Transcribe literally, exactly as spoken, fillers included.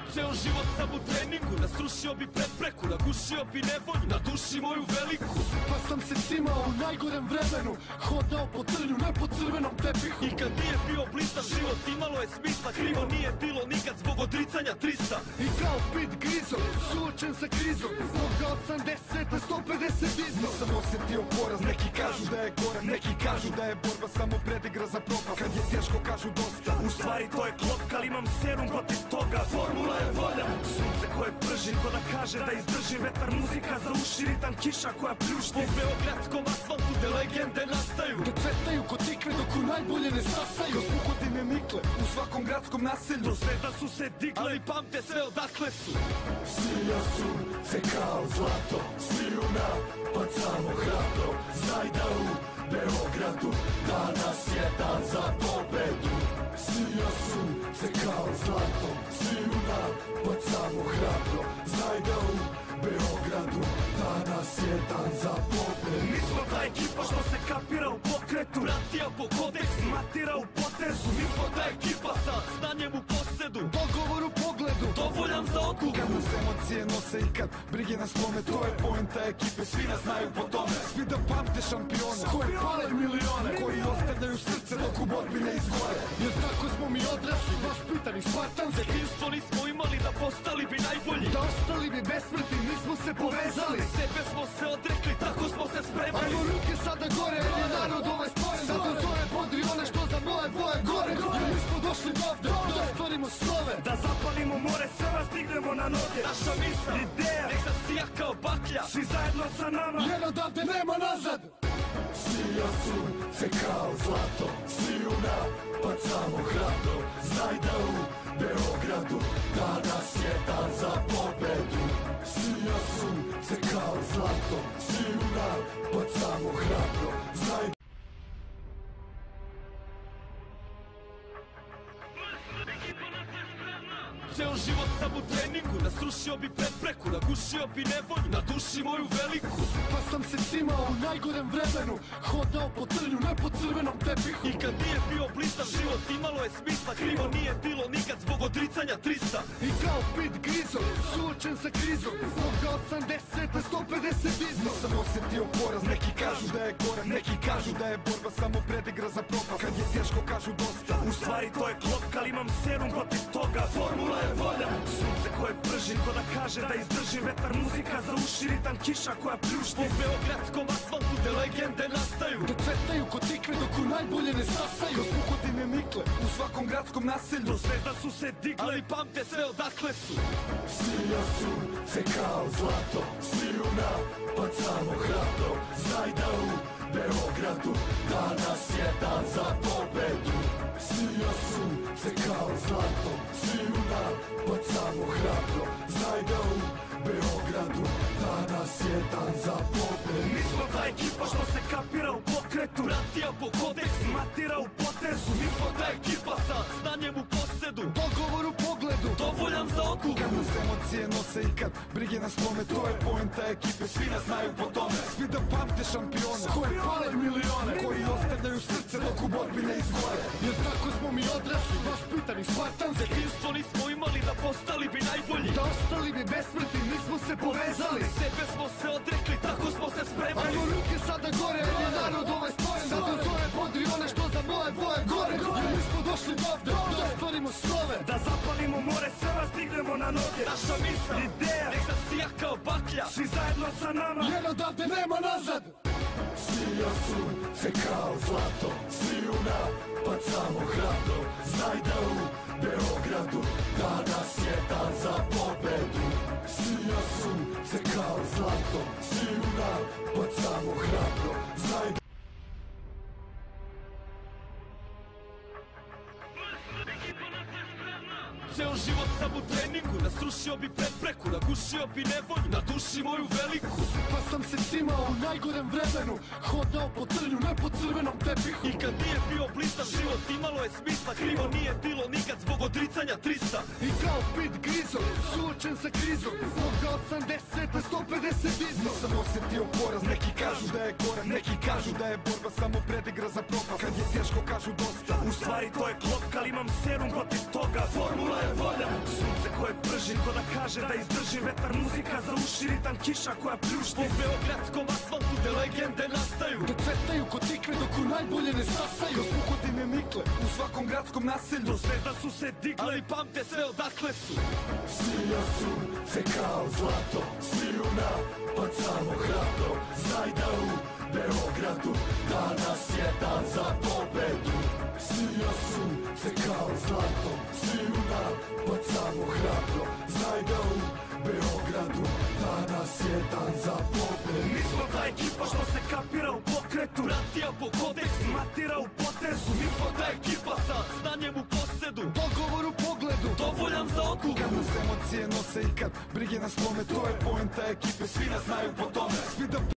Ceo život sam u treningu, nasrušio bi prepreku, nagušio bi nevolju na duši moju veliku. Pa sam se cimao u najgorem vremenu, hodao po trnju, ne po crvenom tepihu. I kad nije bio blistav život imalo je smisla, krivo nije bilo nikad zbog odricanja trista. I kao Pit Grizo, suočen sa krizom, zbog osamdeset na sto pedeset izo. Nisam osjetio poraz, neki kažu da je gorak, neki kažu da je borba samo predigra za propast. Kad je teško kažu dosta, u stvari to je klopka, ali imam serum protiv toga. Formula je volja, sunce koje prži, ko da kaže da izdrži vetar, muzika za uši, ritam kiša koja pljušti. U beogradskom asfaltu gde legende nastaju, da cvetaju ko tikve dok u najbolje ne stasaju. Kroz pukotine nikle, u svakom gradskom naselju, do zvezda su se digle, ali pamte sve odakle su. Svija sunce kao zlato, sviju napad samo hrabro. Znaj da u Beogradu danas je dan za pobedu. Svija sunce kao zlato, sviju napad samo hrabro. Znaj da u Beogradu danas je dan za pobedu. Mi smo ta ekipa što se kapira u pokretu, pratija po kodeksu, matira u potezu. Mi smo ta ekipa sa znanjem u posedu, dogovor u pogledu, dovoljan za odluku. Kad nas emocije nose i kad brige nas slome, to je poenta ekipe, svi nas znaju po tome. Svi da pamte šampione, koje pale milione, koji ostavljaju srce dok u borbi ne izgore. Jer tako smo mi odrasli, vaspitani Spartanski. Detinstvo nismo imali da postali bi najbolji, da ostali bi besmrtni, nismo se povezali. Sebe smo se odrekli, tako smo se spremali. Ajmo ruke sada gore, jer je narod ovaj spojen. Sad do zore podri one što za moje boje gore. Jer mi smo došli dovde, da stvorimo snove, da zapalimo more, sve vas stignemo na noge. Naša misla, ideja, nek sad sija kao baklja, svi zajedno sa nama, jer odavde nema nazad. Svija sunce kao zlato, sviju napad samo hrabro. Znaj da u Beogradu danas je dan za pobedu. Svija sunce kao zlato, sviju napad samo hrabro. Znaj Ceo život sam u treningu, nasrušio bi prepreku, nagušio bi nevolju na duši moju veliku. Pa sam se cimao u najgorem vremenu, hodao po trnju, ne po crvenom tepihu. I kad nije bio blistav život imalo je smisla, krivo nije bilo nikad zbog odricanja trista. I kao Pit Grizo, suočen sa krizom, zbog osamdeset na sto pedeset izo. Nisam osjetio poraz, neki kažu da je gorak, neki kažu da je borba samo predigra za propast. Kad je teško kažu dosta, u stvari to je klopka, ali imam serum protiv toga. Formula je volja, sunce koje prži, ko da kaže da izdrži vetar, muzika za uši, ritam kiša koja pljušti. U beogradskom asfaltu gde legende nastaju, da cvetaju ko tikve dok u najbolje ne stasaju. Kroz pukotine nikle, u svakom gradskom naselju, do zvezda su se digle, ali pamte sve odakle su. Svija sunce kao zlato, sviju napad samo hrabro. Znaj da u Beogradu danas je dan za pobedu. Svija sunce kao zlato, sviju napad samo hrabro. Znaj da u Beogradu danas je dan za pobedu. Mi smo ta ekipa što se kapira u pokretu, pratija po kodeksu, matira u potezu. Mi smo ta ekipa sa znanjem u posedu, dogovor u pogledu, dovoljan za odluku. Kad nas emocije nose i kad brige nas slome, to je poenta ekipe, svi nas znaju po tome. Svi da pamte šampione, koje pale milione, koji ostavljaju srce dok u borbi ne izgore. Jer tako smo mi odrasli, vaspitani Spartanski. Detinstvo nismo imali da postali bi najbolji, da ostali bi besmrtni, nismo se povezali. Sebe smo se odrekli, tako smo se spremali. Ajmo ruke sada gore, jer je narod ovaj spojen. Sad do zore podri one što za moje boje gore. Jer mi smo došli dovde, da stvorimo snove, da zapalimo more, sve vas stignemo na noge. Naša misla, ideja, nek sad sija kao baklja, svi zajedno sa nama, jer odavde nema nazad. Svija sunce kao zlato, sviju napad samo hrabro. Znaj da u Beogradu danas je dan za pobedu. Svija sunce kao zlato, sviju napad samo hrabro. Znaj da Ceo život sam u treningu, nasrušio bi prepreku, nagušio bi nevolju na duši moju veliku. Pa sam se cimao u najgorem vremenu, hodao po trnju, ne po crvenom tepihu. I kad nije bio blistav život imalo je smisla, krivo nije bilo nikad zbog odricanja trista. I kao Pit Grizo, suočen sa krizom, zbog osamdeset na sto pedeset izo. Nisam osjetio poraz, neki kažu da je gorak, neki kažu da je borba samo predigra za propast. Kad je teško kažu dosta, u stvari to je klopka, ali imam serum protiv toga. Formula je volja, sunce koje koje prži, ko da kaže da izdrži vetar, muzika za uši, ritam kiša koja pljušti. Po beogradskom asfaltu gde legende nastaju, da cvetaju ko tikve dok u najbolje ne stasaju. Kroz pukotine nikle u svakom gradskom naselju. Do zvezda su se digle, ali pamte sve odakle su. Svija sunce kao zlato, sviju napad samo hrabro. Znaj da u Beogradu danas je dan za pobedu. Svija sunce kao zlato, sviju napad samo hrabro. Znaj da u Beogradu danas je dan za pobedu. Mi smo ta ekipa što se kapira u pokretu, Bratija po kodeksu, matira u potezu. mi smo ta ekipa sa znanjem u posedu, Dogovor u pogledu, dovoljan za okupu. kad nas emocije nose i kad brige nas lome, to je poenta ekipe, svi nas znaju po tome. Svi da